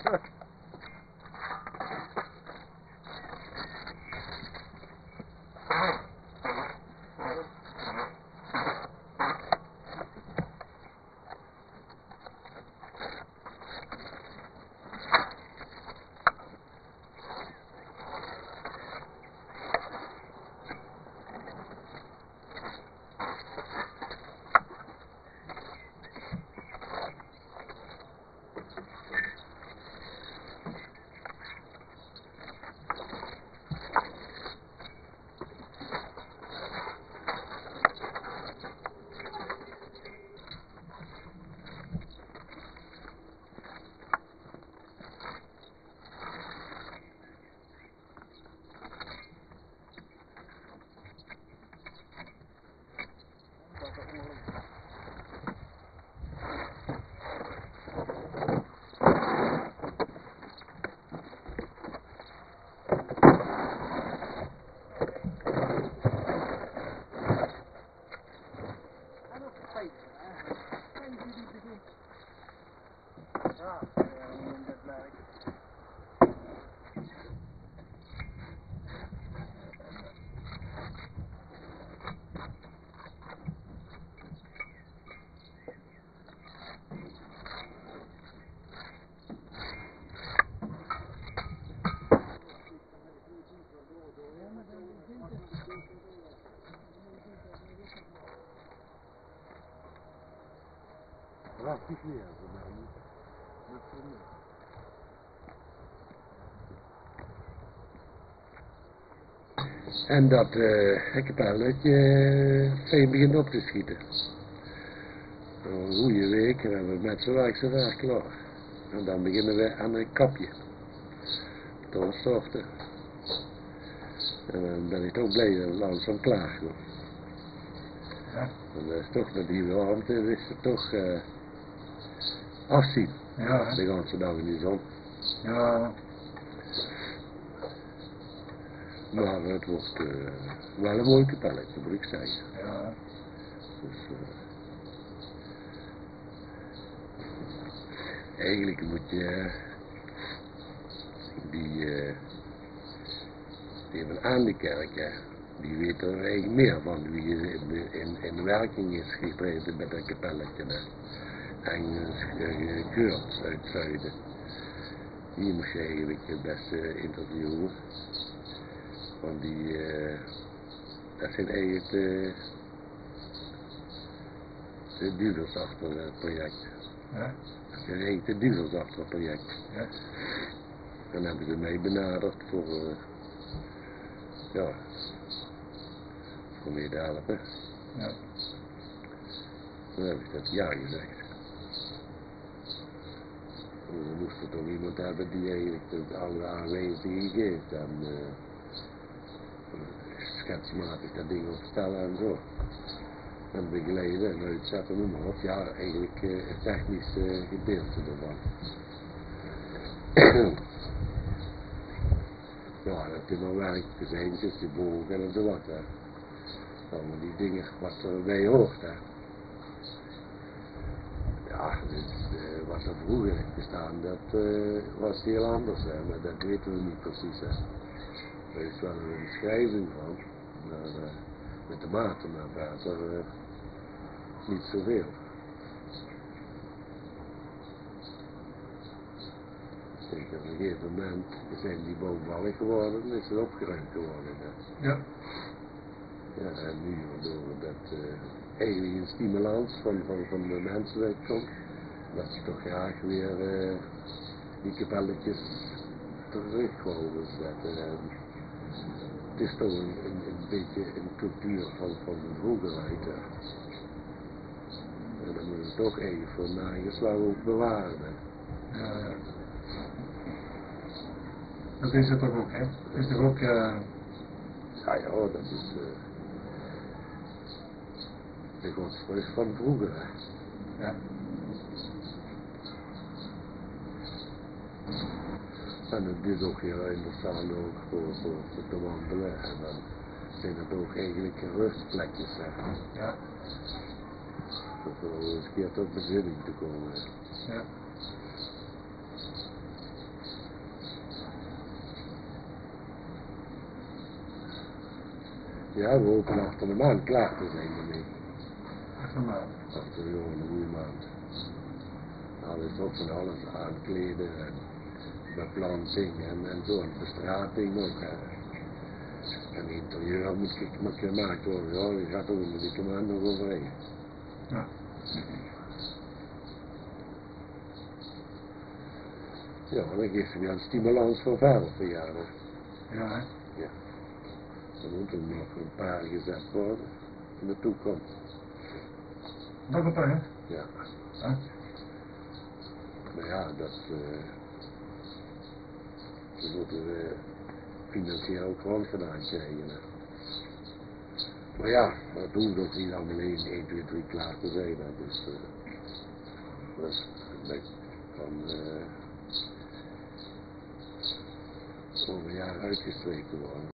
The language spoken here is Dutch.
Laat niet meer voor mij niet. Dat voor mij. En dat hekkenpijletje veen begint op te schieten. Een goede week en hebben we met z'n werk klaar. En dan beginnen we aan een kapje. Toonstorten. En dan ben ik toch blij dat het langzaam klaar wordt. Ja. En dat is toch met die warmte is het toch afzien. Ja. De ganse dag in die zon. Ja. Maar het wordt wel een mooi kapelletje, moet ik zeggen. Ja. Dus, eigenlijk moet je die hebben aan de kerk, hè, die weet er eigenlijk meer van wie in werking is getreden met dat kapelletje. Hè. En Geurt uit het zuiden. Die moest je eigenlijk het beste interviewen. Want die, dat zijn eigenlijk de duurders achter het project. Ja? Dat zijn eigenlijk de duurders achter het project. Ja? Dan hebben ze mij benaderd voor, ja, voor mee te helpen. Ja. Dan heb ik dat ja gezegd. We moesten toch iemand hebben die eigenlijk het oude aanwijzingen geeft en schetsmatig dat ding opstellen en zo. En begeleiden en uitzetten, noem maar op. Ja, eigenlijk het technische gedeelte ervan. Ja, dat je nog werk te zijn, dus die bogen en zo wat, hè. Allemaal die dingen wat erbij hoort, hè. Ja, dus, wat er vroeger heeft gestaan, dat was heel anders, hè, maar dat weten we niet precies, hè. Er is wel een beschrijving van, maar met de maten, maar verder niet zoveel. Zeker op een gegeven moment zijn die boomvallig geworden en is het opgeruimd geworden. Hè. Ja. Ja, en nu waardoor dat eigenlijk een stimulans van de mensen uitkomt, dat ze toch graag weer die kapelletjes terug wouden zetten. Het is toch een beetje een cultuur van de vroegerheid. En dan moet je toch even voor nageslagen ook bewaren. Ja, ja. Dat is het toch ook, hè? Dat is toch ook... Ja, dat is de godsvrucht van vroeger, hè. Ja. En het is ook heel interessant ook voor te wandelen. En dan zijn het ook eigenlijk rustplekjes, hè. Ja. Voor eens een keer tot bezinning te komen. Ja. Ja, we hopen achter de maand klaar te zijn ermee. Achter een maand. Achter gewoon een goede maand. Alles op van alles aankleden en beplanting en zo'n verstrating ook. En interieur moet gemaakt worden, ja, dat gaat ook een dikke maand nog overheen. Ja. Ja, dan geeft hij weer een stimulans voor verder verjaardag. Ja, hè? Ja. Dan moet er nog een paar gezet worden in de toekomst. Nog een paar? Ja. Huh? Maar ja, ze moeten financieel ook gewoon gedaan krijgen. Hè. Maar ja, dat hoeft ook niet allemaal 1, 2, 3 klaar te zijn. Hè. Dus dat kan over een jaar uitgestreken worden.